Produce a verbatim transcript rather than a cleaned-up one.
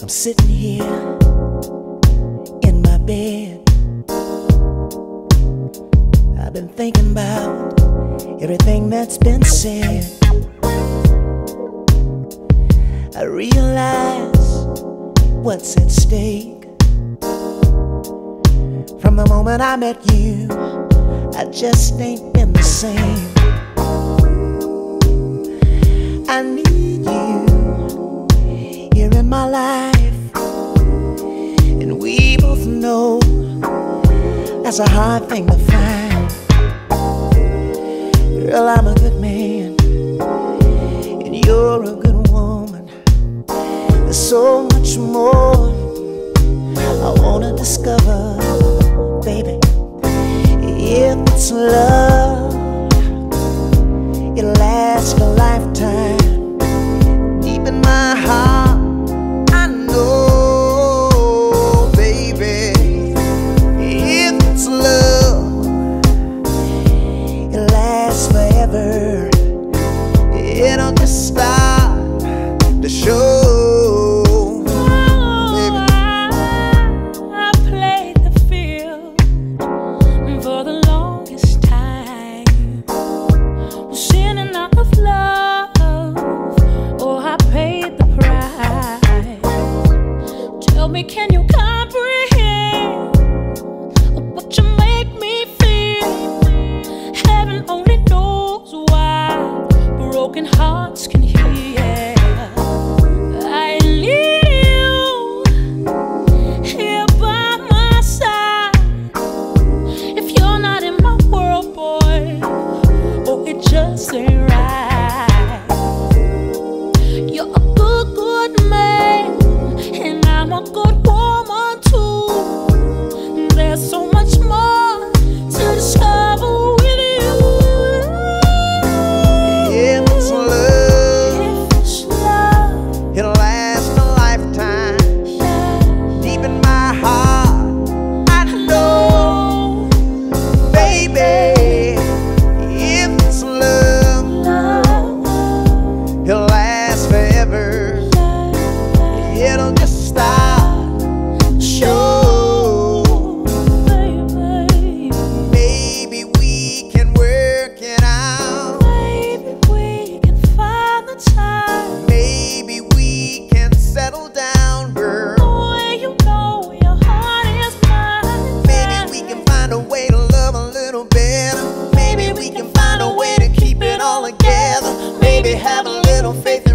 I'm sitting here in my bed. I've been thinking about everything that's been said. I realize what's at stake. From the moment I met you, I just ain't been the same. I need you here in my life, and we both know that's a hard thing to find. Girl, I'm a good man, and you're a good woman. There's so much more I wanna discover, baby. If it's love, it'll last a lifetime. Deep in my heart, I know, baby. If it's love, it'll last forever. It'll just start to show. Can you comprehend what you make me feel? Heaven only knows why broken hearts can heal. I need you here by my side. If you're not in my world, boy, oh, it just ain't right. You're a good, good man, and I'm a good woman too. There's so much more to discover with you. If it's love, If it's love, it'll last a lifetime. yeah, Deep in my heart, I know, baby. If it's love, love, it'll last forever. It'll just start to show. baby, Maybe we can work it out. maybe we can find the time. Maybe we can settle down, girl. Boy, you know your heart is mine. Maybe we can find a way to love a little better. Maybe we can find a way to keep it all together. Maybe have a little faith